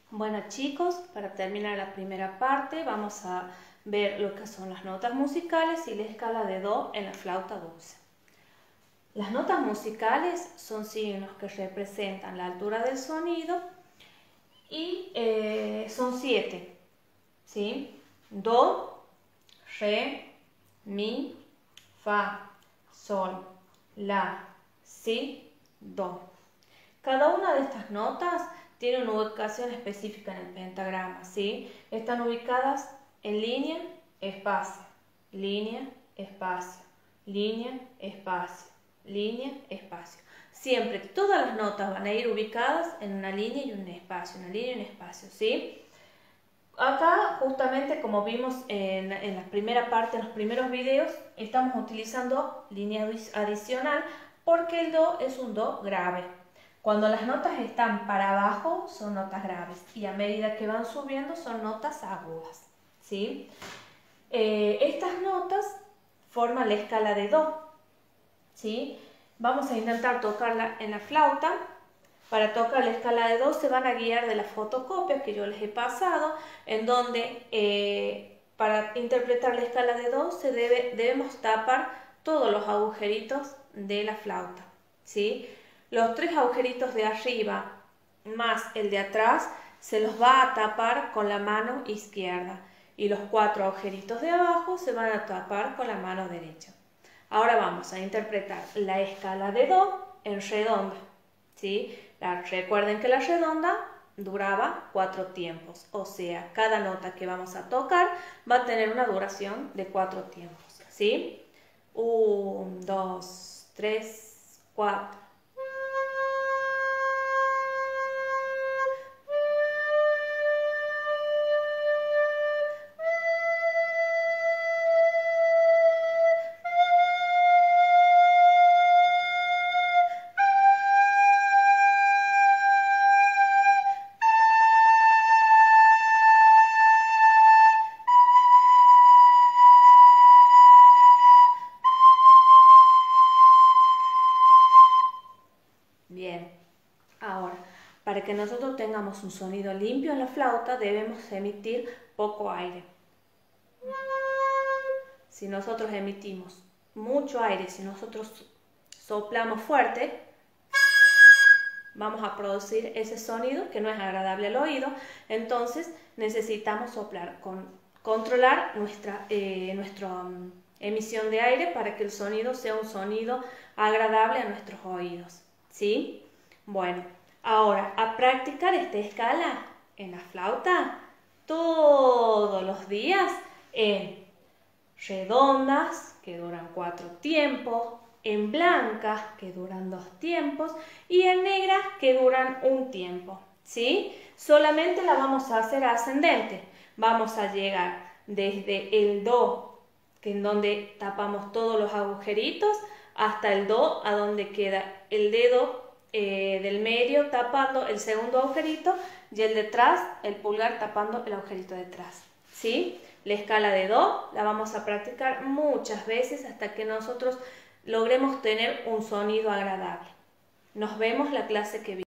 Bueno chicos, para terminar la primera parte vamos a ver lo que son las notas musicales y la escala de do en la flauta dulce. Las notas musicales son signos que representan la altura del sonido y son 7, ¿sí? Do, re, mi, fa, sol, la, si, do. Cada una de estas notas tiene una ubicación específica en el pentagrama, ¿sí? Están ubicadas en línea, espacio, línea, espacio, línea, espacio, línea, espacio. Siempre todas las notas van a ir ubicadas en una línea y un espacio, una línea y un espacio, ¿sí? Acá, justamente como vimos en la primera parte, en los primeros videos, estamos utilizando línea adicional porque el do es un do grave. Cuando las notas están para abajo son notas graves y a medida que van subiendo son notas agudas, ¿sí? Estas notas forman la escala de do, ¿sí? Vamos a intentar tocarla en la flauta. Para tocar la escala de do se van a guiar de las fotocopias que yo les he pasado, en donde para interpretar la escala de do debemos tapar todos los agujeritos de la flauta, ¿sí? Los 3 agujeritos de arriba más el de atrás se los va a tapar con la mano izquierda y los 4 agujeritos de abajo se van a tapar con la mano derecha. Ahora vamos a interpretar la escala de do en redonda, ¿sí? Recuerden que la redonda duraba 4 tiempos, o sea, cada nota que vamos a tocar va a tener una duración de 4 tiempos, ¿sí? 1, 2, 3, 4. Bien, ahora, para que nosotros tengamos un sonido limpio en la flauta debemos emitir poco aire. Si nosotros emitimos mucho aire, si nosotros soplamos fuerte, vamos a producir ese sonido que no es agradable al oído. Entonces necesitamos soplar, controlar nuestra emisión de aire para que el sonido sea un sonido agradable a nuestros oídos, ¿sí? Bueno, ahora a practicar esta escala en la flauta todos los días en redondas, que duran 4 tiempos, en blancas, que duran 2 tiempos, y en negras, que duran 1 tiempo, ¿sí? Solamente la vamos a hacer ascendente. Vamos a llegar desde el do, que en donde tapamos todos los agujeritos, hasta el do, a donde queda el dedo del medio tapando el segundo agujerito y el detrás, el pulgar tapando el agujerito detrás, ¿sí? La escala de do la vamos a practicar muchas veces hasta que nosotros logremos tener un sonido agradable. Nos vemos la clase que viene.